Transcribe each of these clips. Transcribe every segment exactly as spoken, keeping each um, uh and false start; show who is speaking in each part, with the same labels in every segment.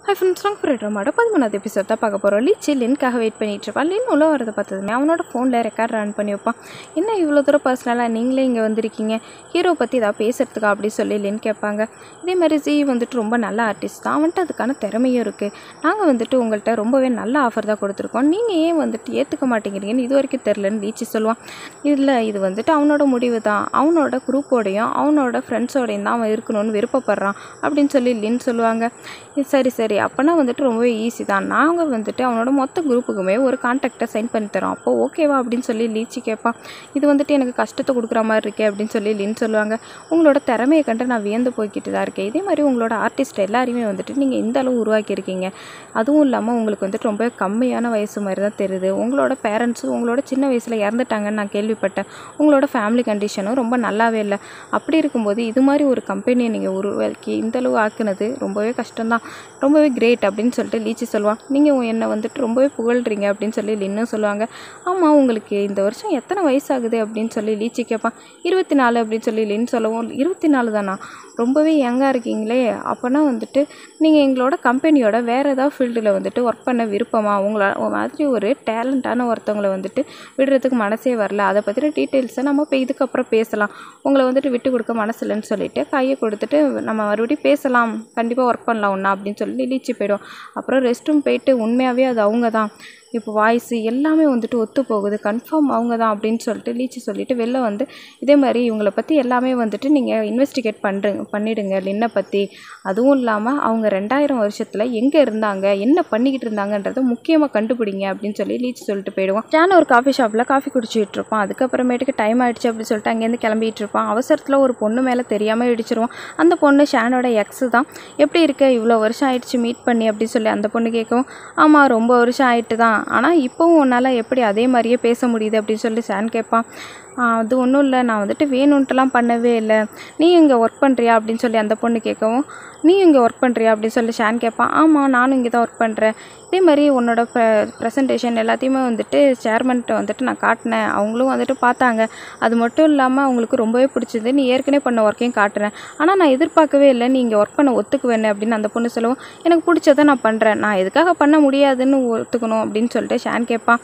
Speaker 1: Hi friends, நாங்கள் போய்ட்டுறோமாட பதிமூணாவது episode தான் பார்க்க போகிறோம். லிச்சி லின்காக வெயிட் பண்ணிட்டு இருப்பான். லின் உள்ள வரதை பார்த்ததுமே அவனோட ஃபோனில் ரெக்கார்ட் ரன் பண்ணி வைப்பான். என்ன இவ்வளோ தூரம் பர்சனலாக நீங்களே இங்கே வந்திருக்கீங்க, ஹீரோ பற்றி ஏதாவது பேசுகிறதுக்கா அப்படி சொல்லி லின் கேட்பாங்க. இதே மாதிரி ஜி வந்துட்டு ரொம்ப நல்ல ஆர்டிஸ்ட் தான், அவன்ட்டு அதுக்கான திறமையும் இருக்குது. நாங்கள் வந்துட்டு உங்கள்கிட்ட ரொம்பவே நல்ல ஆஃபர் தான் கொடுத்துருக்கோம், நீங்கள் ஏன் வந்துட்டு ஏற்றுக்க மாட்டேங்கிறீங்கன்னு இது வரைக்கும் தெரிலன்னு லீச்சி சொல்லுவான். இல்லை, இது வந்துட்டு அவனோட முடிவு தான், அவனோட குரூப்போடையும் அவனோட ஃப்ரெண்ட்ஸோடையும் தான் அவன் இருக்கணும்னு விருப்பப்படுறான் அப்படின்னு சொல்லி லின் சொல்லுவாங்க. சரி சரி அப்போனா வந்துட்டு ரொம்பவே ஈஸி தான், நாங்கள் வந்துட்டு அவனோட மொத்த குரூப்புக்குமே ஒரு கான்டாக்டை சைன் பண்ணி தரோம், அப்போ ஓகேவா அப்படின்னு சொல்லி லீச்சி கேட்பான். இது வந்துட்டு எனக்கு கஷ்டத்தை கொடுக்குற மாதிரி இருக்கே அப்படின்னு சொல்லி லின் சொல்லுவாங்க. உங்களோட திறமையை கண்டு நான் வியந்து போய்கிட்டு தான் இருக்கேன். இதே மாதிரி உங்களோட ஆர்டிஸ்ட் எல்லாருமே வந்துட்டு நீங்கள் இந்த அளவு உருவாக்கியிருக்கீங்க, அதுவும் இல்லாமல் உங்களுக்கு வந்துட்டு ரொம்ப கம்மியான வயசு மாதிரி தான் தெரியுது. உங்களோட பேரண்ட்ஸும் உங்களோட சின்ன வயசில் இறந்துட்டாங்கன்னு நான் கேள்விப்பட்டேன். உங்களோட ஃபேமிலி கண்டிஷனும் ரொம்ப நல்லாவே இல்லை. அப்படி இருக்கும்போது இது மாதிரி ஒரு கம்பெனியை நீங்கள் உருவாக்கி இந்தளவு ஆக்குனது ரொம்பவே கஷ்டம்தான், ரொம்பவே கிரேட் அப்படின்னு சொல்லிட்டு லீச்சி சொல்லுவான். நீங்கள் என்னை வந்துட்டு ரொம்பவே புகழ்கிறீங்க அப்படின்னு சொல்லி லின்னும் சொல்லுவாங்க. ஆமாம், உங்களுக்கு இந்த வருஷம் எத்தனை வயசாகுது அப்படின்னு சொல்லி லீச்சி கேட்பான். இருபத்தி நாலு அப்படின்னு சொல்லி லின் சொல்லவும், இருபத்தி நாலு தானா, ரொம்பவே யங்காக இருக்கீங்களே, அப்போனா வந்துட்டு நீங்கள் எங்களோட கம்பெனியோட வேறு ஏதாவது ஃபீல்டில் வந்துட்டு ஒர்க் பண்ண விருப்பமா, உங்களை மாதிரி ஒரு டேலண்டான ஒருத்தவங்களை வந்துட்டு விடுறதுக்கு மனசே வரல, அதை பற்றின டீட்டெயில்ஸை நம்ம இப்போ இதுக்கப்புறம் பேசலாம், உங்களை வந்துட்டு விட்டு கொடுக்க மனசு இல்லைன்னு சொல்லிட்டு கையை கொடுத்துட்டு நம்ம மறுபடியும் பேசலாம், கண்டிப்பாக ஒர்க் பண்ணலாம் ஒன்றா அப்படின்னு சொல்லி லீச்சி போயிடும். அப்புறம் ரெஸ்ட் ரூம் போயிட்டு உண்மையாகவே அது அவங்க தான், இப்போ வாய்ஸு எல்லாமே வந்துட்டு ஒத்து போகுது, கன்ஃபார்ம் அவங்க தான் அப்படின்னு சொல்லிட்டு லீச்சி சொல்லிவிட்டு வெளில வந்து, இதே மாதிரி இவங்களை பற்றி எல்லாமே வந்துட்டு நீங்கள் இன்வெஸ்டிகேட் பண்ணுறங்க பண்ணிவிடுங்க லின்னை பற்றி, அதுவும் இல்லாமல் அவங்க ரெண்டாயிரம் வருஷத்தில் எங்கே இருந்தாங்க, என்ன பண்ணிக்கிட்டு இருந்தாங்கன்றதை முக்கியமாக கண்டுபிடிங்க அப்படின்னு சொல்லி லீச்சி சொல்லிட்டு போயிடுவான். ஜான் ஒரு காஃபி ஷாப்பில் காஃபி குடிச்சிட்டு இருப்பான். அதுக்கப்புறமேட்டுக்கு டைம் ஆகிடுச்சு அப்படின்னு சொல்லிட்டு அங்கேருந்து கிளம்பிட்டு இருப்பான். அவசரத்தில் ஒரு பொண்ணு மேலே தெரியாமல் இடிச்சிருவான். அந்த பொண்ணு ஷானோட எக்ஸு தான். எப்படி இருக்க, இவ்வளோ வருஷம் ஆயிடுச்சு மீட் பண்ணி அப்படின்னு சொல்லி அந்த பொண்ணு கேட்கவும், ஆமாம் ரொம்ப வருஷம் ஆயிட்டு தான், ஆனால் இப்போவும் உன்னால் எப்படி அதே மாதிரியே பேச முடியுது அப்படின்னு சொல்லி ஷான் கேட்பான். அது ஒன்றும் இல்லை, நான் வந்துட்டு வேணுன்ட்டுலாம் பண்ணவே இல்லை, நீ இங்கே ஒர்க் பண்ணுறியா அப்படின்னு சொல்லி அந்த பொண்ணு கேட்கவும், நீ இங்கே ஒர்க் பண்ணுறியா அப்படின்னு சொல்லி ஷான் கேட்பான். ஆமாம், நானும் இங்கே தான் ஒர்க் பண்ணுறேன். இதே மாதிரி உன்னோட ப்ர ப்ரெசன்டேஷன் எல்லாத்தையுமே வந்துட்டு சேர்மன்ட்ட வந்துட்டு நான் காட்டினேன், அவங்களும் வந்துட்டு பார்த்தாங்க, அது மட்டும் இல்லாமல் அவங்களுக்கு ரொம்பவே பிடிச்சது, நீ ஏற்கனவே பண்ண ஒர்க்கையும் காட்டுறேன், ஆனால் நான் எதிர்பார்க்கவே இல்லை நீ இங்கே ஒர்க் பண்ண ஒத்துக்குவேன்னு அப்படின்னு அந்த பொண்ணு சொல்லுவோம். எனக்கு பிடிச்சதை நான் பண்ணுறேன், நான் எதுக்காக பண்ண முடியாதுன்னு ஒத்துக்கணும் அப்படின்னு சொல்லிட்டு ஷான் கேட்பான்.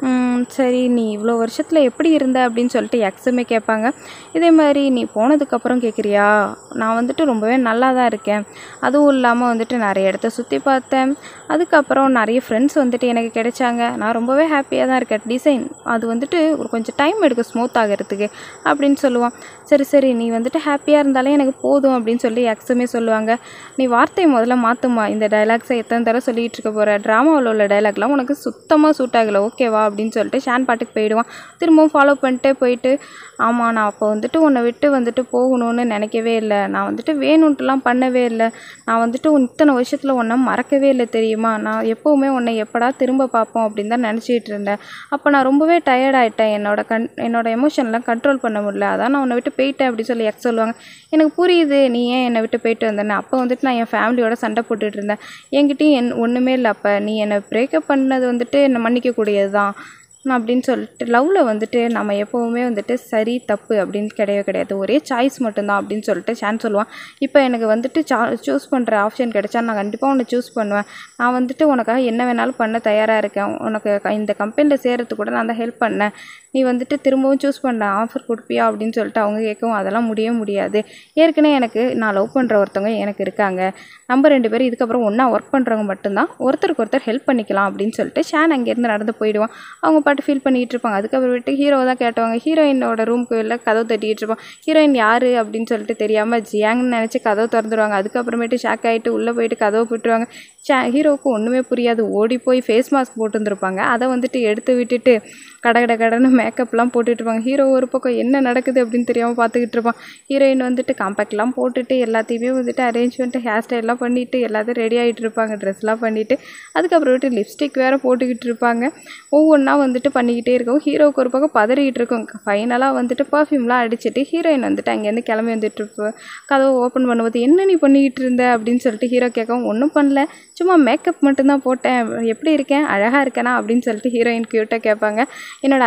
Speaker 1: சரி, நீ இவ்வளோ வருஷத்தில் எப்படி இருந்த அப்படின்னு சொல்லிட்டு எக்ஸுமே கேட்பாங்க. இதே மாதிரி நீ போனதுக்கப்புறம் கேட்குறியா, நான் வந்துட்டு ரொம்பவே நல்லா தான் இருக்கேன், அதுவும் இல்லாமல் வந்துட்டு நிறைய இடத்த சுற்றி பார்த்தேன், அதுக்கப்புறம் நிறைய ஃப்ரெண்ட்ஸ் வந்துட்டு எனக்கு கிடைச்சாங்க, நான் ரொம்பவே ஹாப்பியாக தான் இருக்கேன், டிசைன் அது வந்துட்டு ஒரு கொஞ்சம் டைம் எடுக்கும் ஸ்மூத் ஆகிறதுக்கு அப்படின்னு சொல்லுவான். சரி சரி நீ வந்துட்டு ஹாப்பியாக இருந்தாலே எனக்கு போதும் அப்படின்னு சொல்லி எக்ஸுமே சொல்லுவாங்க. நீ வார்த்தையை முதல்ல மாற்றுமா, இந்த டைலாக்ஸை எத்தனை தடவை சொல்லிகிட்டு இருக்க போகிற, ட்ராமாவில் உள்ள டைலாக்லாம் உனக்கு சுத்தமாக சூட் ஆகலை, ஓகேவா அப்படின்னு சொல்லிட்டு ஷான் பாட்டுக்கு போயிடுவான். திரும்பவும் ஃபாலோ பண்ணிட்டே போயிட்டு, ஆமாம் நான் அப்போ வந்துட்டு உன்னை விட்டு வந்துட்டு போகணும்னு நினைக்கவே இல்லை, நான் வந்துட்டு வேணுன்ட்டுலாம் பண்ணவே இல்லை, நான் வந்துட்டு இத்தனை வருஷத்தில் உன்னை மறக்கவே இல்லை தெரியுமா, நான் எப்போவுமே உன்னை எப்படா திரும்ப பார்ப்போம் அப்படின்னு தான் நினச்சிக்கிட்டு இருந்தேன், அப்போ நான் ரொம்பவே டயர்டாயிட்டேன், என்னோட கண் என்னோட எமோஷன்லாம் கண்ட்ரோல் பண்ண முடியல, அதான் நான் உன்னை விட்டு போயிட்டேன் அப்படின்னு சொல்லி எக்ஸ் சொல்லுவாங்க. எனக்கு புரியுது நீ ஏன் என்னை விட்டு போயிட்டு வந்தேன்னு, அப்போ வந்துட்டு நான் என் ஃபேமிலியோட சண்டை போட்டுட்டு இருந்தேன், என்கிட்டயும் என் ஒன்றுமே இல்லை, அப்போ நீ என்னை பிரேக்கப் பண்ணது வந்துட்டு என்னை மன்னிக்கக்கூடியது தான் அப்படின்னு சொல்லிட்டு, லவ்வில் வந்துட்டு நம்ம எப்போவுமே வந்துட்டு சரி தப்பு அப்படின்னு கிடையவே கிடையாது, ஒரே சாய்ஸ் மட்டும்தான் அப்படின்னு சொல்லிட்டு ஷான் சொல்லுவான். இப்போ எனக்கு வந்துட்டு சா சூஸ் பண்ணுற ஆப்ஷன் கிடைச்சா நான் கண்டிப்பாக உன்னை சூஸ் பண்ணுவேன், நான் வந்துட்டு உனக்காக என்ன வேணாலும் பண்ண தயாராக இருக்கேன், உனக்கு இந்த கம்பெனியில் சேர்கிறதுக்கு கூட நான் தான் ஹெல்ப் பண்ணேன், நீ வந்துட்டு திரும்பவும் சூஸ் பண்ண ஆஃபர் கொடுப்பியா அப்படின்னு சொல்லிட்டு அவங்க கேட்கவும், அதெல்லாம் முடிய முடியாது, ஏற்கனவே எனக்கு நான் லவ் பண்ணுற ஒருத்தவங்க எனக்கு இருக்காங்க, நம்ம ரெண்டு பேரும் இதுக்கப்புறம் ஒன்றா ஒர்க் பண்ணுறவங்க மட்டும்தான், ஒருத்தருக்கு ஒருத்தர் ஹெல்ப் பண்ணிக்கலாம் அப்படின்னு சொல்லிட்டு ஷான் அங்கேருந்து நடந்து போயிடுவான். அவங்க பாட்டு ஃபீல் பண்ணிகிட்டு இருப்பாங்க. அதுக்கப்புறமேட்டு ஹீரோ தான் கேட்டவங்க, ஹீரோயினோட ரூமுக்கு வெளில கதவு தட்டிகிட்டு இருப்பான். ஹீரோயின் யார் அப்படின்னு சொல்லிட்டு தெரியாமல் ஜியாங்னு நினச்சி கதவு திறந்துருவாங்க. அதுக்கப்புறமேட்டு ஷாக் ஆகிட்டு உள்ளே போயிட்டு கதவை போட்டுருவாங்க. ஷா ஹீரோவுக்கு ஒன்றுமே புரியாது, ஓடி போய் ஃபேஸ் மாஸ்க் போட்டுருந்துருப்பாங்க, அதை வந்துட்டு எடுத்து விட்டுட்டு கட கட கடன்னு மேக்கப்லாம் போட்டுட்டு இருப்பாங்க. ஹீரோ ஒரு பக்கம் என்ன நடக்குது அப்படின்னு தெரியாமல் பார்த்துக்கிட்டு இருப்பான். ஹீரோயின் வந்துட்டு காம்பேக்ட்லாம் போட்டுட்டு எல்லாத்தையுமே வந்துட்டு அரேஞ்ச்மெண்ட் ஹேர் ஸ்டைல்லாம் பண்ணிவிட்டு எல்லாத்தையும் ரெடி ஆகிட்டு இருப்பாங்க, ட்ரெஸ்லாம் பண்ணிவிட்டு, அதுக்கப்புறமேட்டு லிப்ஸ்டிக் வேறு போட்டுக்கிட்டு இருப்பாங்க. ஒவ்வொன்றா வந்துட்டு பண்ணிக்கிட்டே இருக்கவும் ஹீரோவுக்கு ஒரு பக்கம் பதறிக்கிட்டு இருக்கும். ஃபைனலாக வந்துட்டு பர்ஃப்யூம்லாம் அடிச்சுட்டு ஹீரோயின் வந்துட்டு அங்கேருந்து கிளம்பி வந்துட்டு இருப்போம். கதவை ஓப்பன் பண்ணும்போது, என்ன நீ பண்ணிக்கிட்டு இருந்த அப்படின்னு சொல்லிட்டு ஹீரோ கேட்கவும், ஒன்றும் பண்ணல, சும்மா மேக்கப் மட்டும்தான் போட்டேன், எப்படி இருக்கேன், அழகாக இருக்கேனா அப்படின்னு சொல்லிட்டு ஹீரோயின் க்யூட்டாக கேட்பாங்க. என்னோட ஐ ஷேடோ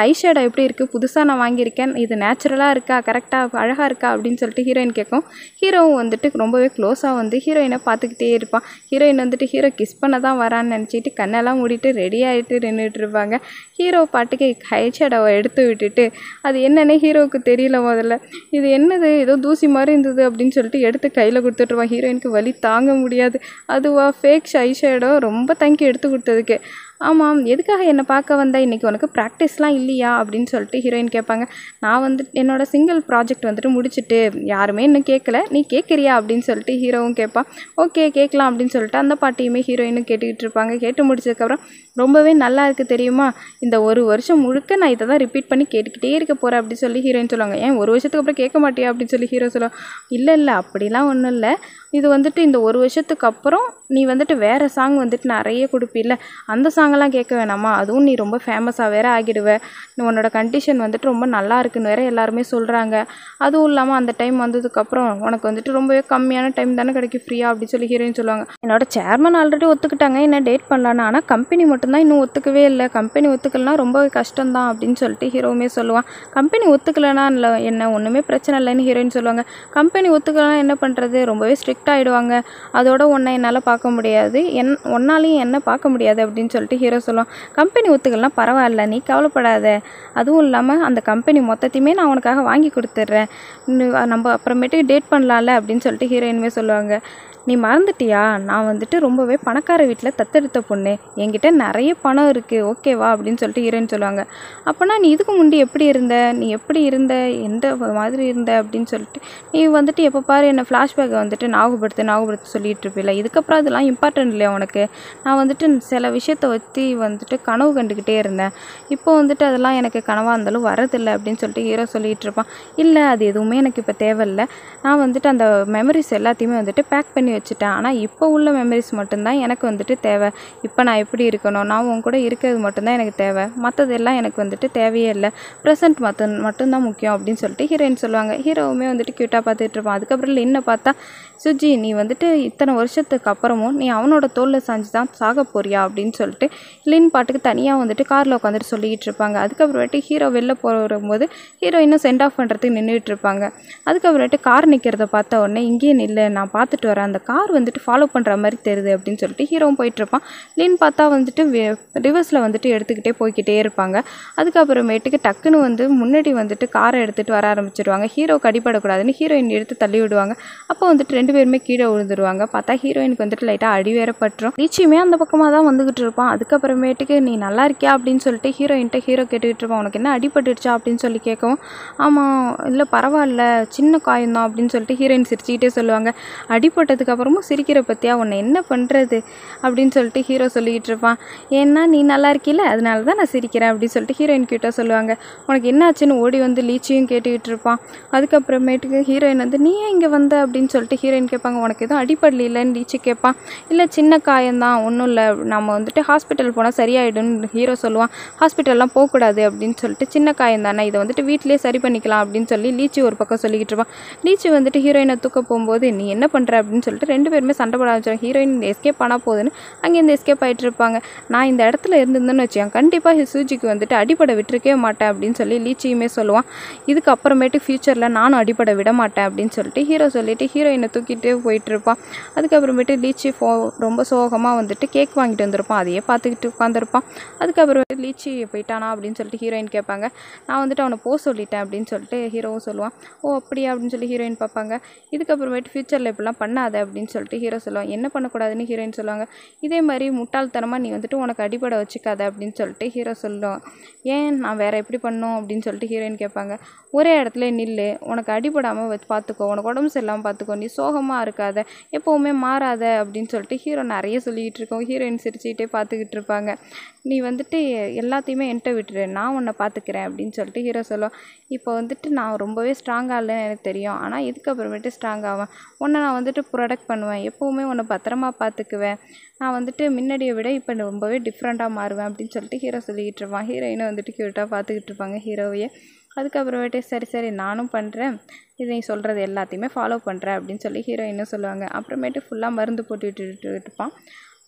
Speaker 1: எப்படி இருக்குது, புதுசாக நான் வாங்கியிருக்கேன், இது நேச்சுரலாக இருக்கா, கரெக்டாக அழகாக இருக்கா அப்படின்னு சொல்லிட்டு ஹீரோயின் கேட்கும். ஹீரோவும் வந்துட்டு ரொம்பவே க்ளோஸாக வந்து ஹீரோயினை பார்த்துக்கிட்டே இருப்பான். ஹீரோயின் வந்துட்டு ஹீரோ கிஸ் பண்ண தான் வரான்னு நினச்சிட்டு கண்ணெல்லாம் மூடிட்டு ரெடி ஆகிட்டு நின்றுட்டு இருப்பாங்க. ஹீரோ பாட்டுக்கு ஹை ஷேடோவை எடுத்து விட்டுட்டு அது என்னன்னே ஹீரோவுக்கு தெரியல முதல்ல. இது என்னது, ஏதோ தூசி மாதிரி இருந்தது அப்படின்னு சொல்லிட்டு எடுத்து கையில் கொடுத்துட்ருவான். ஹீரோயினுக்கு வலி தாங்க முடியாது. அதுவா ஃபேக் ஐ ஷேடோ, ரொம்ப தேங்க்யூ எடுத்து கொடுத்ததுக்கு. ஆமாம், எதுக்காக என்னை பார்க்க வந்தா, இன்றைக்கி உனக்கு ப்ராக்டிஸ்லாம் இல்லையா அப்படின்னு சொல்லிட்டு ஹீரோயின் கேட்பாங்க. நான் வந்து என்னோடய சிங்கிள் ப்ராஜெக்ட் வந்துட்டு முடிச்சுட்டு யாருமே இன்னும் கேட்கல, நீ கேட்குறியா அப்படின்னு சொல்லிட்டு ஹீரோவும் கேட்பான். ஓகே கேட்கலாம் அப்படின்னு சொல்லிட்டு அந்த பாட்டையுமே ஹீரோயினும் கேட்டுக்கிட்டு இருப்பாங்க. கேட்டு முடிச்சதுக்கப்புறம் ரொம்பவே நல்லா இருக்குது தெரியுமா, இந்த ஒரு வருஷம் முழுக்க நான் இதை தான் ரிப்பீட் பண்ணி கேட்டுக்கிட்டே இருக்க போகிறேன் அப்படின்னு சொல்லி ஹீரோயின் சொல்லுவாங்க. ஏன் ஒரு வருஷத்துக்கு அப்புறம் கேட்க மாட்டியா அப்படின்னு சொல்லி ஹீரோ சொல்லுவாங்க. இல்லை இல்லை அப்படிலாம் ஒன்றும் இல்லை, இது வந்துட்டு இந்த ஒரு வருஷத்துக்கு அப்புறம் நீ வந்துட்டு வேறு சாங் வந்துட்டு நிறைய கொடுப்பில்ல, அந்த சாங்கெல்லாம் கேட்க வேணாமா, அதுவும் நீ ரொம்ப ஃபேமஸாக வேறு ஆகிடுவேன், உன்னோட கண்டிஷன் வந்துட்டு ரொம்ப நல்லா இருக்குன்னு வேறு எல்லாருமே சொல்கிறாங்க. அதுவும் இல்லாமல் அந்த டைம் வந்ததுக்கப்புறம் உனக்கு வந்துட்டு ரொம்பவே கம்மியான டைம் தானே கிடைக்கும் ஃப்ரீயாக அப்படின்னு சொல்லி ஹீரோயின் சொல்லுவாங்க. என்னோட சேர்மன் ஆல்ரெடி ஒத்துக்கிட்டாங்க என்ன டேட் பண்ணலான்னு, ஆனால் கம்பெனி மட்டும்தான் இன்னும் ஒத்துக்கவே இல்லை, கம்பெனி ஒத்துக்கலனா ரொம்ப கஷ்டம்தான் அப்படின்னு சொல்லிட்டு ஹீரோவுமே சொல்லுவான். கம்பெனி ஒத்துக்கலைன்னா இல்லை என்ன ஒன்றுமே பிரச்சனை இல்லைன்னு ஹீரோயின் சொல்லுவாங்க. கம்பெனி ஒத்துக்கலைன்னா என்ன பண்ணுறது, ரொம்பவே ஸ்ட்ரிக்ட் ஆகிடுவாங்க, அதோட ஒன்றை என்னால் பார்க்க முடியாது, என் ஒன்னாலையும் என்ன பார்க்க முடியாது அப்படின்னு சொல்லிட்டு ஹீரோ சொல்லுவான். கம்பெனி ஒத்துக்கலாம் பரவாயில்ல, நீ கவலைப்படாத, அதுவும் இல்லாமல் அந்த கம்பெனி மொத்தத்தையுமே நான் உனக்காக வாங்கி கொடுத்துட்றேன், நம்ம அப்புறமேட்டுக்கு டேட் பண்ணலாம்ல அப்படின்னு சொல்லிட்டு ஹீரோயினுமே சொல்லுவாங்க. நீ மறந்துட்டியா, நான் வந்துட்டு ரொம்பவே பணக்கார வீட்டில் தத்தெடுத்த பொண்ணு, என்கிட்ட நிறைய பணம் இருக்குது ஓகேவா அப்படின்னு சொல்லிட்டு ஹீரோயின் சொல்லுவாங்க. அப்போனா நீ இதுக்கு முன்னாடி எப்படி இருந்த, நீ எப்படி இருந்த, எந்த மாதிரி இருந்த அப்படின்னு சொல்லிட்டு நீ வந்துட்டு எப்போ பாரு என்னை ஃப்ளாஷ்பேக்கை வந்துட்டு ஞாபகப்படுத்து ஞாபகப்படுத்த சொல்லிட்டு இருப்பில்ல, இதுக்கப்புறம் அதெல்லாம் இம்பார்ட்டன்ட் இல்லையா உனக்கு, நான் வந்துட்டு சில விஷயத்தை வச்சு வந்துட்டு கனவு கண்டுக்கிட்டே இருந்தேன், இப்போ வந்துட்டு அதெல்லாம் எனக்கு கனவாக இருந்தாலும் வரதில்லை அப்படின்னு சொல்லிட்டு ஹீரோ சொல்லிகிட்டு இருப்பான். இல்லை அது எதுவுமே எனக்கு இப்போ தேவையில்லை, நான் வந்துட்டு அந்த மெமரிஸ் எல்லாத்தையுமே வந்துட்டு பேக் பண்ணி வச்சுட்டேன், ஆனால் இப்போ உள்ள மெமரிஸ் மட்டும்தான் எனக்கு வந்துட்டு தேவை, இப்போ நான் எப்படி இருக்கணும், நான் உன் கூட இருக்கிறது மட்டும்தான் எனக்கு தேவை, மற்றதெல்லாம் எனக்கு வந்துட்டு தேவையே இல்லை, ப்ரெசென்ட் மற்ற மட்டும்தான் முக்கியம் அப்படின்னு சொல்லிட்டு ஹீரோயின் சொல்லுவாங்க. ஹீரோவுமே வந்துட்டு க்யூட்டாக பார்த்துட்டு இருப்பான். அதுக்கப்புறம் என்ன பார்த்தா, சுஜி நீ வந்துட்டு இத்தனை வருஷத்துக்கு அப்புறமும் நீ அவனோட தோளில் சாஞ்சு தான் சாக போறியா அப்படின்னு சொல்லிட்டு லின் பாட்டுக்கு தனியாக வந்துட்டு காரில் உட்காந்துட்டு சொல்லிக்கிட்டு இருப்பாங்க. அதுக்கப்புறமேட்டு ஹீரோ வெளில போகும்போது ஹீரோ இன்னும் சென்ட் ஆஃப் பண்ணுறதுக்கு நின்றுட்டு இருப்பாங்க. அதுக்கப்புறமேட்டு கார் நிற்கிறத பார்த்த உடனே இங்கேயே நில்லை நான் பார்த்துட்டு வரேன், அந்த கார் வந்துட்டு ஃபாலோ பண்ணுற மாதிரி தெரியுது அப்படின்னு சொல்லிட்டு ஹீரோவும் போயிட்டுருப்பான். லின் பார்த்தா வந்துட்டு ரிவர்ஸில் வந்துட்டு எடுத்துக்கிட்டே போய்கிட்டே இருப்பாங்க. அதுக்கப்புறமேட்டுக்கு டக்குன்னு வந்து முன்னாடி வந்துட்டு காரை எடுத்துகிட்டு வர ஆரம்பிச்சிடுவாங்க. ஹீரோக்கு அடிபடக்கூடாதுன்னு ஹீரோயின் எடுத்து தள்ளி விடுவாங்க. அப்போ வந்துட்டு ரெண்டு பேருமே கீழே விழுந்துருவாங்க. பார்த்தா ஹீரோயினுக்கு வந்துட்டு லைட்டாக அடி வேற பட்டுரும். ரீச்சியுமே அந்த பக்கமாக தான் வந்துகிட்டு இருப்பான். அதுக்கப்புறமேட்டுக்கு நீ நல்லா இருக்கியா அப்படின்னு சொல்லிட்டு ஹீரோயின்ட்ட ஹீரோ கேட்டுக்கிட்டு இருப்பான். உனக்கு என்ன அடிபட்டுடுச்சா அப்படின்னு சொல்லி கேட்கவும், ஆமாம் இல்லை பரவாயில்ல சின்ன காயம்தான் அப்படின்னு சொல்லிட்டு ஹீரோயின் சிரிச்சுக்கிட்டே சொல்லுவாங்க. அடிபட்டதுக்கு அப்புறமும் சிரிக்கிற பற்றியா, உன்னை என்ன பண்ணுறது அப்படின்னு சொல்லிட்டு ஹீரோ சொல்லிக்கிட்டு இருப்பான். ஏன்னா நீ நல்லா இருக்கில்ல அதனால தான் நான் சிரிக்கிறேன் அப்படின்னு சொல்லிட்டு ஹீரோயின் கிட்ட சொல்லுவாங்க. உனக்கு என்ன ஆச்சுன்னு ஓடி வந்து லீச்சியும் கேட்டுக்கிட்டு இருப்பான். அதுக்கப்புறமேட்டுக்கு ஹீரோயின் வந்து நீ ஏன் இங்கே வந்த அப்படின்னு சொல்லிட்டு ஹீரோயின் கேட்பாங்க. உனக்கு எதுவும் அடிப்படல இல்லைன்னு லீச்சி கேட்பான். இல்லை சின்ன காயம்தான் ஒன்றும் இல்லை, நம்ம வந்துட்டு ஹாஸ்பிட்டல் போனால் சரியாயிடும்னு ஹீரோ சொல்லுவான். ஹாஸ்பிட்டல்லாம் போகக்கூடாது அப்படின்னு சொல்லிட்டு சின்ன காயம் தானே இதை வந்துட்டு வீட்டிலே சரி பண்ணிக்கலாம் அப்படின்னு சொல்லி லீச்சி ஒரு பக்கம் சொல்லிக்கிட்டு இருப்பான். லீச்சி வந்துட்டு ஹீரோயினை தூக்க போகும்போது நீ என்ன பண்ணுற அப்படின்னு சொல்லிட்டு ரெண்டு பேருமே சண்டை போட ஆரம்பிச்சிடும். ஹீரோயின் எஸ்கேப் ஆனால் போகுதுன்னு அங்கேருந்து எஸ்கேப் ஆகிட்டு இருப்பாங்க. நான் இந்த இடத்துல இருந்திருந்தேன்னு வச்சேன் கண்டிப்பாக சூஜிக்கு வந்துட்டு அடிப்பட விட்டுருக்கவே மாட்டேன் அப்படின்னு சொல்லி லீச்சியுமே சொல்லுவான். இதுக்கு அப்புறமேட்டு ஃபியூச்சரில் நானும் அடிப்பட விட மாட்டேன் அப்படின்னு சொல்லிட்டு ஹீரோ சொல்லிட்டு ஹீரோயினை தூக்கிட்டு போயிட்டு இருப்பான். அதுக்கப்புறமேட்டு லீச்சி ஃபோ ரொம்ப சோகமாக வந்துட்டு கேக் வாங்கிட்டு வந்திருப்பான். அதையே பார்த்துக்கிட்டு உட்காந்துருப்பான். அதுக்கப்புறமேட்டு லீச்சி போயிட்டானா அப்படின்னு சொல்லிட்டு ஹீரோயின் கேட்பாங்க. நான் வந்துட்டு அவனை போக சொல்லிட்டேன் அப்படின்னு சொல்லிட்டு ஹீரோவும் சொல்லுவான். ஓ அப்படியா அப்படின்னு சொல்லி ஹீரோயின் பார்ப்பாங்க. இதுக்கப்புறமேட்டு ஃபியூச்சரில் இப்படிலாம் பண்ணாத அப்படின்னு சொல்லிட்டு ஹீரோ சொல்லுவான். என்ன பண்ணக்கூடாதுன்னு ஹீரோயின் சொல்லுவாங்க. இதே மாதிரி முட்டாள்தனமாக நீ வந்துட்டு உனக்கு அடிப்படை வச்சுக்காத அப்படின்னு சொல்லிட்டு ஹீரோ சொல்லுவான். ஏன் நான் வேறு எப்படி பண்ணணும் அப்படின்னு சொல்லிட்டு ஹீரோயின் கேட்பாங்க. ஒரே இடத்துல நில்லு, உனக்கு அடிபடாமல் வச்சு பார்த்துக்கோ, உனக்கு உடம்பு சரியில்லாமல் பார்த்துக்கோ, நீ சோகமாக இருக்காத, எப்போவுமே மாறாத அப்படின்னு சொல்லிட்டு ஹீரோ நிறைய சொல்லிக்கிட்டு இருக்கோம். ஹீரோயின் சிரிச்சுக்கிட்டே பார்த்துக்கிட்டு இருப்பாங்க. நீ வந்துட்டு எல்லாத்தையுமே என்கிட்ட விட்டுரு, நான் உன்னை பார்த்துக்கிறேன் அப்படின்னு சொல்லிட்டு ஹீரோ சொல்லுவான். இப்போ வந்துட்டு நான் ரொம்பவே ஸ்ட்ராங்காக இல்லைன்னு எனக்கு தெரியும், ஆனால் இதுக்கப்புறமேட்டு ஸ்ட்ராங் ஆவேன், உன்னை நான் வந்துட்டு ப்ரொடெக்ட் பண்ணுவேன், எப்போவுமே உன்னை பத்திரமா பார்த்துக்குவேன், நான் வந்துட்டு முன்னாடியை விட இப்போ ரொம்பவே டிஃப்ரெண்ட்டாக மாறுவேன் அப்படின்னு சொல்லிட்டு ஹீரோ சொல்லிக்கிட்டு இருப்பான். ஹீரோயினை வந்துட்டு க்யூட்டாக பார்த்துக்கிட்டு இருப்பாங்க ஹீரோவையே. அதுக்கப்புறமேட்டு சரி சரி நானும் பண்ணுறேன், இது நீ சொல்கிறது எல்லாத்தையுமே ஃபாலோ பண்ணுறேன் அப்படின்னு சொல்லி ஹீரோயினும் சொல்லுவாங்க. அப்புறமேட்டு ஃபுல்லாக மருந்து போட்டு விட்டுட்டு இருப்பான்.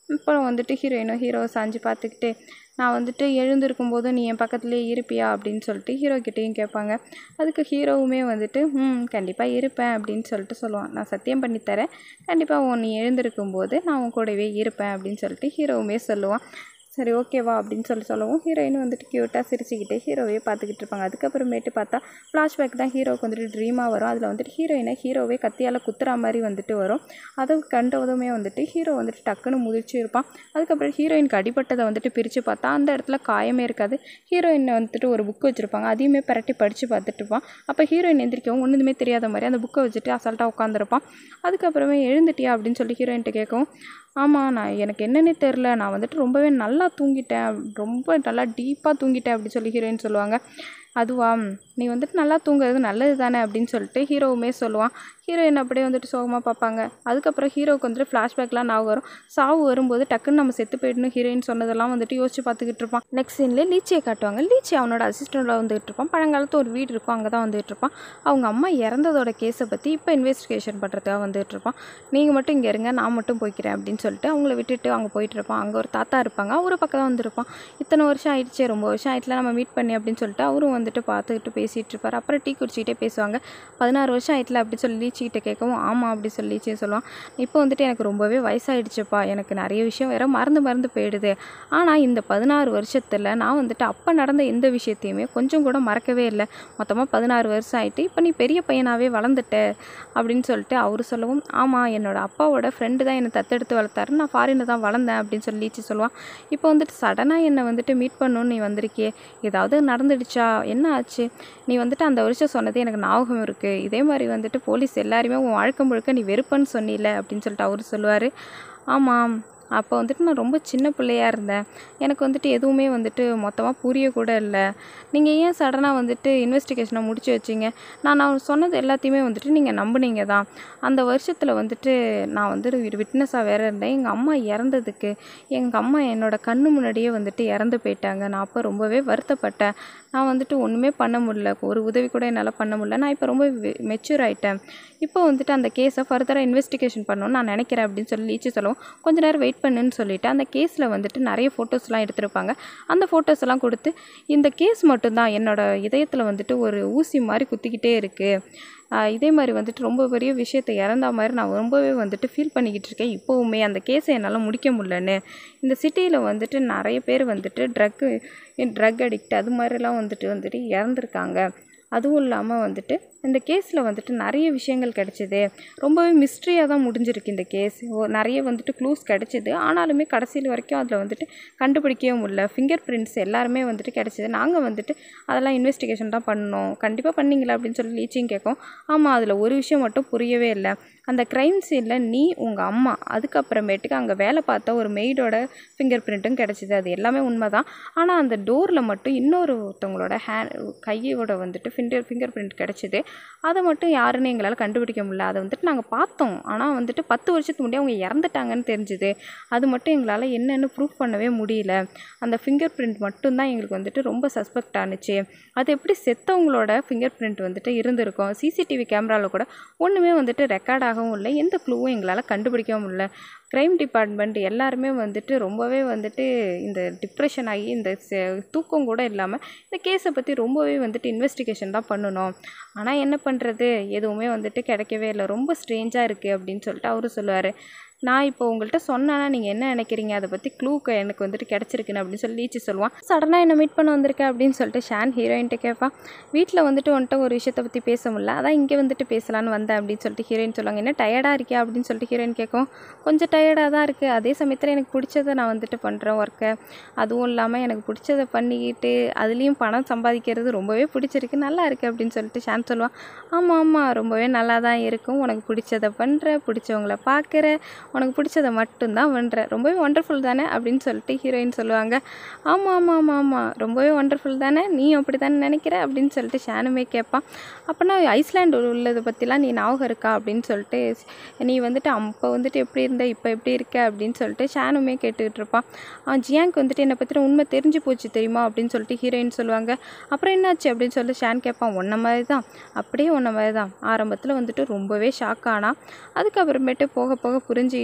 Speaker 1: அப்புறம் வந்துட்டு ஹீரோயினும் ஹீரோவை சாஞ்சு பார்த்துக்கிட்டு நான் வந்துட்டு எழுந்திருக்கும் போது நீ என் பக்கத்துலேயே இருப்பியா அப்படின்னு சொல்லிட்டு ஹீரோக்கிட்டேயும் கேட்பாங்க. அதுக்கு ஹீரோவுமே வந்துட்டு ம் கண்டிப்பாக இருப்பேன் அப்படின்னு சொல்லிட்டு சொல்லுவான். நான் சத்தியம் பண்ணித்தரேன், கண்டிப்பாக உன் நீ எழுந்திருக்கும் போது நான் உன் கூடவே இருப்பேன் அப்படின்னு சொல்லிட்டு ஹீரோவுமே சொல்லுவான். சரி ஓகேவா அப்படின்னு சொல்லி சொல்லவும் ஹீரோயின் வந்துட்டு க்யூட்டாக சிரிச்சுக்கிட்டே ஹீரோவே பார்த்துக்கிட்டு இருப்பாங்க. அதுக்கப்புறமேட்டு பார்த்தா ஃப்ளாஷ்பேக் தான் ஹீரோவுக்கு வந்துட்டு ட்ரீமாக வரும். அதில் வந்துட்டு ஹீரோயினை ஹீரோவே கத்தியால் குத்துற மாதிரி வந்துட்டு வரும். அதை கண்டதுமே வந்துட்டு ஹீரோ வந்துட்டு டக்குன்னு முதிர்ச்சி இருப்பான். அதுக்கப்புறம் ஹீரோயினுக்கு அடிபட்டதை வந்துட்டு பிரித்து பார்த்தா அந்த இடத்துல காயமே இருக்காது. ஹீரோயின் வந்துட்டு ஒரு புக்கு வச்சுருப்பாங்க, அதையுமே பரட்டி படித்து பார்த்துட்டு இருப்பான். அப்போ ஹீரோயின் எந்திரிக்கவும் ஒன்றுமே தெரியாத மாதிரி அந்த புக்கை வச்சுட்டு அசால்ட்டாக உட்காந்துருப்பான். அதுக்கப்புறமே எழுந்துட்டியா அப்படின்னு சொல்லி ஹீரோயின்கிட்ட கேட்கவும் ஆமாம் நான் எனக்கு என்னன்னே தெரில, நான் வந்துட்டு ரொம்பவே நல்லா தூங்கிட்டேன், ரொம்ப நல்லா டீப்பாக தூங்கிட்டேன் அப்படின்னு சொல்லி ஹீரோயின் சொல்லுவாங்க. அதுவா நீ வந்துட்டு நல்லா தூங்குறது நல்லது தானே அப்படின்னு சொல்லிட்டு ஹீரோவுமே சொல்லுவான். ஹீரோயின் அப்படியே வந்துட்டு சோகமாக பார்ப்பாங்க. அதுக்கப்புறம் ஹீரோவுக்கு வந்துட்டு ஃப்ளாஷ்பேக்லாம் ஞாபகம் வரும். சாவு வரும்போது டக்குன்னு நம்ம செத்து போயிடணும் ஹீரோயின் சொன்னதெல்லாம் வந்துட்டு யோசிச்சு பார்த்துக்கிட்டு இருப்பான். நெக்ஸ்ட் சீன்லேயே லீச்சியை காட்டுவாங்க. லீச்சி அவனோட அசிஸ்டண்ட்டில் வந்துகிட்டு இருப்பான். பழங்காலத்து ஒரு வீடு இருக்கும், அங்கே தான் வந்துகிட்டு இருப்பான். அவங்க அம்மா இறந்ததோட கேஸை பற்றி இப்போ இன்வெஸ்டிகேஷன் பண்ணுறதுக்காக வந்துகிட்டு இருப்பான். நீங்கள் மட்டும் இங்கே இருங்க, நான் மட்டும் போய்க்கிறேன் அப்படின்னு சொல்லிட்டு அவங்கள விட்டுட்டு அங்கே போயிட்டு இருப்பான். அங்கே ஒரு தாத்தா இருப்பாங்க, அவரு பக்கம் தான் வந்துருப்பான். இத்தனை வருஷம் ஆயிடுச்சு, ரொம்ப வருஷம் ஆயிடுச்சுல நம்ம மீட் பண்ணி அப்படின்னு சொல்லிட்டு அவரும் வந்துட்டு பார்த்துக்கிட்டு பேசிகிட்டு இருப்பார். அப்புறம் டீ குடிச்சிக்கிட்டே பேசுவாங்க. பதினாறு வருஷம் ஆயிடுல அப்படி சொல்லி லீச்சிக்கிட்ட கேட்கவும் ஆமாம் அப்படி சொல்லி லீச்சி சொல்லுவான். இப்போ வந்துட்டு எனக்கு ரொம்பவே வயசாகிடுச்சுப்பா, எனக்கு நிறைய விஷயம் வேறு மறந்து மறந்து போயிடுது. ஆனால் இந்த பதினாறு வருஷத்தில் நான் வந்துட்டு அப்போ நடந்த எந்த விஷயத்தையுமே கொஞ்சம் கூட மறக்கவே இல்லை. மொத்தமாக பதினாறு வருஷம் ஆகிட்டு இப்போ நீ பெரிய பையனாகவே வளர்ந்துட்ட அப்படின்னு சொல்லிட்டு அவர் சொல்லவும் ஆமாம் என்னோட அப்பாவோட ஃப்ரெண்டு தான் என்னை தத்தெடுத்து வளர்த்தாரு, நான் ஃபாரினில் தான் வளர்ந்தேன் அப்படின்னு சொல்லி லீச்சி சொல்லுவான். இப்போ வந்துட்டு சடனாக என்னை வந்துட்டு மீட் பண்ணணுன்னு நீ வந்திருக்கியே, ஏதாவது நடந்துடுச்சா, என்ன ஆச்சு? நீ வந்துட்டு அந்த வருஷம் சொன்னது எனக்கு ஞாபகம் இருக்குது, இதே மாதிரி வந்துட்டு போலீஸ் எல்லாருமே உன் வாழ்க்கை முழுக்க நீ வெறுப்பன்னு சொன்னில அப்படின்னு சொல்லிட்டு அவர் சொல்லுவார். ஆமாம் அப்போ வந்துட்டு நான் ரொம்ப சின்ன பிள்ளையாக இருந்தேன், எனக்கு வந்துட்டு எதுவுமே வந்துட்டு மொத்தமாக புரியக்கூட இல்லை. நீங்கள் ஏன் சடனாக வந்துட்டு இன்வெஸ்டிகேஷனை முடிச்சு வச்சிங்க? நான் நான் சொன்னது எல்லாத்தையுமே வந்துட்டு நீங்கள் நம்புனீங்க தான். அந்த வருஷத்தில் வந்துட்டு நான் வந்துட்டு விட்னஸாக வேறு இருந்தேன். எங்கள் அம்மா இறந்ததுக்கு எங்கள் அம்மா என்னோட கண்ணு முன்னாடியே வந்துட்டு இறந்து போயிட்டாங்க. நான் அப்போ ரொம்பவே வருத்தப்பட்டேன். நான் வந்துட்டு ஒன்றுமே பண்ண முடியல, ஒரு உதவி கூட என்னால் பண்ண முடியல. நான் இப்போ ரொம்ப மெச்சூர் ஆகிட்டேன். இப்போ வந்துட்டு அந்த கேஸை ஃபர்தராக இன்வெஸ்டிகேஷன் பண்ணணும்னு நான் நினைக்கிறேன் அப்படின்னு சொல்லி லீச்சி சொல்லுவோம். கொஞ்ச நேரம் வெயிட் பண்ணுன்னு சொல்லிவிட்டு அந்த கேஸில் வந்துட்டு நிறைய ஃபோட்டோஸ்லாம் எடுத்திருப்பாங்க. அந்த ஃபோட்டோஸ் எல்லாம் கொடுத்து இந்த கேஸ் மட்டும்தான் என்னோடய இதயத்தில் வந்துட்டு ஒரு ஊசி மாதிரி குத்திக்கிட்டே இருக்குது, இதே மாதிரி வந்துட்டு ரொம்ப பெரிய விஷயத்தை இறந்த மாதிரி நான் ரொம்பவே வந்துட்டு ஃபீல் பண்ணிக்கிட்டு இருக்கேன். இப்போவுமே அந்த கேஸை என்னால் முடிக்க முடியலன்னு. இந்த சிட்டியில் வந்துட்டு நிறைய பேர் வந்துட்டு ட்ரக்கு ட்ரக் அடிக்ட் அது மாதிரிலாம் வந்துட்டு வந்துட்டு இறந்துருக்காங்க. அதுவும் இல்லாமல் வந்துட்டு இந்த கேஸில் வந்துட்டு நிறைய விஷயங்கள் கிடச்சிது, ரொம்பவே மிஸ்ட்ரியாக தான் முடிஞ்சிருக்கு இந்த கேஸ். நிறைய வந்துட்டு க்ளூஸ் கிடச்சிது, ஆனாலுமே கடைசியில் வரைக்கும் அதில் வந்துட்டு கண்டுபிடிக்கவே முடியல. ஃபிங்கர் பிரிண்ட்ஸ் எல்லாருமே வந்துட்டு கிடச்சிது. நாங்கள் வந்துட்டு அதெல்லாம் இன்வெஸ்டிகேஷன் தான் பண்ணோம், கண்டிப்பாக பண்ணிங்களா அப்படின்னு சொல்லி லீச்சிங் கேட்கும். ஆமாம் அதில் ஒரு விஷயம் மட்டும் புரியவே இல்லை, அந்த க்ரைம் சீனில் நீ உங்கள் அம்மா அதுக்கப்புறமேட்டுக்கு அங்கே வேலை பார்த்த ஒரு மெய்டோட ஃபிங்கர் பிரிண்ட்டும் கிடச்சிது, அது எல்லாமே உண்மை தான். ஆனால் அந்த டோரில் மட்டும் இன்னொரு ஒருத்தவங்களோட ஹேண்ட் கையோட வந்துட்டு ஃபிங்கர் ஃபிங்கர் பிரிண்ட் கிடச்சிது. அதை மட்டும் யாருன்னு எங்களால் கண்டுபிடிக்க முடியல. அதை வந்துட்டு நாங்கள் பார்த்தோம், ஆனால் வந்துட்டு பத்து வருஷத்துக்கு முன்னாடி அவங்க இறந்துட்டாங்கன்னு தெரிஞ்சுது. அது மட்டும் எங்களால் என்னென்னு ப்ரூஃப் பண்ணவே முடியல. அந்த ஃபிங்கர் பிரிண்ட் மட்டும்தான் எங்களுக்கு வந்துட்டு ரொம்ப சஸ்பெக்ட் ஆணுச்சு. அது எப்படி செத்தவங்களோட ஃபிங்கர் பிரிண்ட் வந்துட்டு இருந்திருக்கும். சிசிடிவி கேமராவில் கூட ஒன்றுமே வந்துட்டு ரெக்கார்ட் ஆகவும் இல்லை, எந்த க்ளூவும் எங்களால் கண்டுபிடிக்கவும் இல்லை. க்ரைம் டிபார்ட்மெண்ட் எல்லாருமே வந்துட்டு ரொம்பவே வந்துட்டு இந்த டிப்ரெஷன் ஆகி இந்த தூக்கம் கூட இல்லாமல் இந்த கேஸை பற்றி ரொம்பவே வந்துட்டு இன்வெஸ்டிகேஷன் தான் பண்ணணும். ஆனால் என்ன பண்ணுறது, எதுவுமே வந்துட்டு கிடைக்கவே இல்லை, ரொம்ப ஸ்ட்ரேஞ்சாக இருக்குது அப்படின்னு சொல்லிட்டு அவரு சொல்லுவார். நான் இப்போ உங்கள்கிட்ட சொன்னேன்னா நீங்கள் என்ன நினைக்கிறீங்க, அதை பற்றி க்ளூக்கு எனக்கு வந்துட்டு கிடச்சிருக்குன்னு அப்படின்னு சொல்லி லீச்சி சொல்லுவான். சடனாக என்ன மீட் பண்ண வந்திருக்கேன் அப்படின்னு சொல்லிட்டு ஷான் ஹீரோயின்ட்ட கேட்பான். வீட்டில் வந்துட்டு வந்துட்டு ஒரு விஷயத்தை பற்றி பேச முடியல, அதான் இங்கே வந்துட்டு பேசலான்னு வந்தேன் அப்படின்னு சொல்லிட்டு ஹீரோயின் சொல்லுவாங்க. என்ன டயர்டாக இருக்கியா அப்படின்னு சொல்லிட்டு ஹீரோயின் கேட்கும். கொஞ்சம் டயர்டாக தான் இருக்குது, அதே சமயத்தில் எனக்கு பிடிச்சதை நான் வந்துட்டு பண்ணுறேன் ஒர்க்கை, அதுவும் இல்லாமல் எனக்கு பிடிச்சதை பண்ணிக்கிட்டு அதுலேயும் பணம் சம்பாதிக்கிறது ரொம்பவே பிடிச்சிருக்கு, நல்லா இருக்குது அப்படின்னு சொல்லிட்டு ஷான் சொல்லுவான். ஆமாம் ஆமாம் ரொம்பவே நல்லா தான் இருக்கும், உனக்கு பிடிச்சதை பண்ணுற, பிடிச்சவங்கள பார்க்குற, உனக்கு பிடிச்சதை மட்டும்தான் பண்ணுற, ரொம்பவே ஒண்டர்ஃபுல் தானே அப்படின்னு சொல்லிட்டு ஹீரோயின் சொல்லுவாங்க. ஆமாம் ஆமாம் ஆமாம் ஆமாம் ரொம்பவே ஒண்டர்ஃபுல் தானே, நீ அப்படி தானே நினைக்கிற அப்படின்னு சொல்லிட்டு ஷானுமே கேட்பான். அப்போனா ஐஸ்லாண்டு உள்ளதை பற்றிலாம் நீ ஞாபகம் இருக்கா அப்படின்னு சொல்லிட்டு நீ வந்துட்டு அப்போ வந்துட்டு எப்படி இருந்த இப்போ எப்படி இருக்க அப்படின்னு சொல்லிட்டு ஷானுமே கேட்டுக்கிட்டு இருப்பான். ஜியாங்க்கு வந்துட்டு என்னை பற்றின உண்மை தெரிஞ்சு போச்சு தெரியுமா அப்படின்னு சொல்லிட்டு ஹீரோயின் சொல்லுவாங்க. அப்புறம் என்னாச்சு அப்படின்னு சொல்லிட்டு ஷான் கேட்பான். ஒன்றை மாதிரி தான், அப்படியே ஒன்றை மாதிரி தான், ஆரம்பத்தில் வந்துட்டு ரொம்பவே ஷாக் ஆனால் அதுக்கப்புறமேட்டு போக போக புரிஞ்சு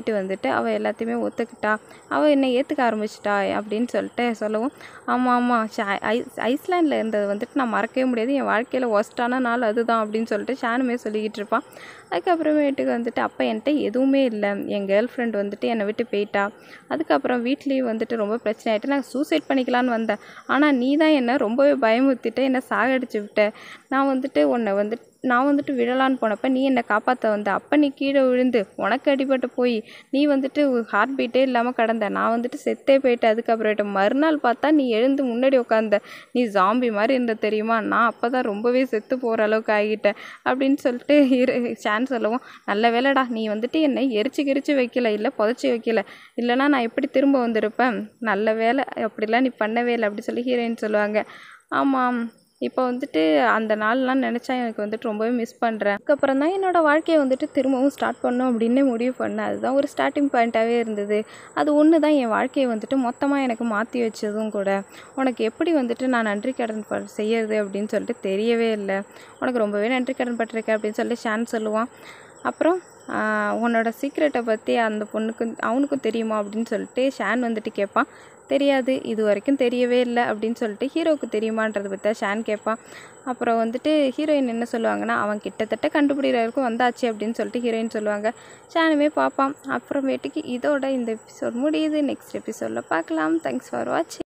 Speaker 1: பேசிட்டு வந்துட்டு அவள் எல்லாத்தையுமே ஒத்துக்கிட்டா, அவள் என்னை ஏற்றுக்க ஆரம்பிச்சிட்டா அப்படின்னு சொல்லிட்டு சொல்லவும், ஆமாம் ஆமாம் ஐஸ் ஐஸ்லாண்டில் இருந்தது வந்துட்டு நான் மறக்கவே முடியாது, என் வாழ்க்கையில் ஒஸ்ட்டான நாள் அதுதான் அப்படின்னு சொல்லிட்டு ஷானுமே சொல்லிக்கிட்டு இருப்பான். அதுக்கப்புறமேட்டுக்கு வந்துட்டு அப்போ என்கிட்ட எதுவுமே இல்லை, என் கேர்ள் ஃப்ரெண்ட் வந்துட்டு என்னை விட்டு போயிட்டா. அதுக்கப்புறம் வீட்லேயும் வந்துட்டு ரொம்ப பிரச்சனை ஆகிட்டு நான் சூசைட் பண்ணிக்கலான்னு வந்தேன். ஆனால் நீ தான் என்னை ரொம்பவே பயமுறுத்திட்டு என்னை சாகடிச்சு விட்ட. நான் வந்துட்டு உன்னை வந்துட்டு நான் வந்துட்டு விழலான்னு போனப்போ நீ என்னை காப்பாற்ற வந்த. அப்போ நீ கீழே விழுந்து உனக்கு அடிபட்டு போய் நீ வந்துட்டு ஹார்ட் பீட்டே இல்லாமல் கடந்த. நான் வந்துட்டு செத்தே போயிட்டேன். அதுக்கப்புறமேட்டு மறுநாள் பார்த்தா நீ எழுந்து முன்னாடி உட்காந்த. நீ ஜாம்பி மாதிரி இருந்த தெரியுமா. நான் அப்போ தான் ரொம்பவே செத்து போகிற அளவுக்கு ஆகிட்டேன் அப்படின்னு சொல்லிட்டு இரு ஷான் சொல்லவும், நல்ல வேலைடா நீ வந்துட்டு என்னை எரிச்சு கிரிச்சு வைக்கல, இல்லை புதைச்சி வைக்கல, இல்லைனா நான் எப்படி திரும்ப வந்திருப்பேன். நல்ல வேலை அப்படிலாம் நீ பண்ணவே இல்லை அப்படி சொல்லி ஹீரோயின் சொல்லுவாங்க. ஆமாம், இப்போ வந்துட்டு அந்த நாள்லாம் நினச்சா எனக்கு வந்துட்டு ரொம்பவே மிஸ் பண்ணுறேன். அதுக்கப்புறம் தான் என்னோடய வாழ்க்கையை வந்துட்டு திரும்பவும் ஸ்டார்ட் பண்ணணும் அப்படின்னு முடிவு பண்ணேன். அதுதான் ஒரு ஸ்டார்டிங் பாயிண்ட்டாகவே இருந்தது. அது ஒன்று தான் என் வாழ்க்கையை வந்துட்டு மொத்தமாக எனக்கு மாற்றி வச்சதும் கூட. உனக்கு எப்படி வந்துட்டு நான் நன்றி கடன் ப செய்யறது அப்படின்னு சொல்லிட்டு தெரியவே இல்லை. உனக்கு ரொம்பவே நன்றி கடன் பட்டிருக்கேன் அப்படின்னு சொல்லிட்டு ஷான் சொல்லுவான். அப்புறம் உன்னோட சீக்ரெட்டை பற்றி அந்த பொண்ணுக்கு அவனுக்கும் தெரியுமா அப்படின்னு சொல்லிட்டு ஷான் வந்துட்டு கேட்பான். தெரியாது, இது வரைக்கும் தெரியவே இல்லை அப்படின்னு சொல்லிட்டு ஹீரோவுக்கு தெரியுமான்றதை பற்றி தான் ஷான் கேட்பான். அப்புறம் வந்துட்டு ஹீரோயின் என்ன சொல்லுவாங்கன்னா, அவன் கிட்டத்தட்ட கண்டுபிடிக்கிற வரைக்கும் வந்தாச்சு அப்படின்னு சொல்லிட்டு ஹீரோயின் சொல்லுவாங்க. ஷானுமே பார்ப்பான். அப்புறமேட்டுக்கு இதோட இந்த எபிசோட் முடியுது. நெக்ஸ்ட் எபிசோடில் பார்க்கலாம். தேங்க்ஸ் ஃபார் வாட்சிங்.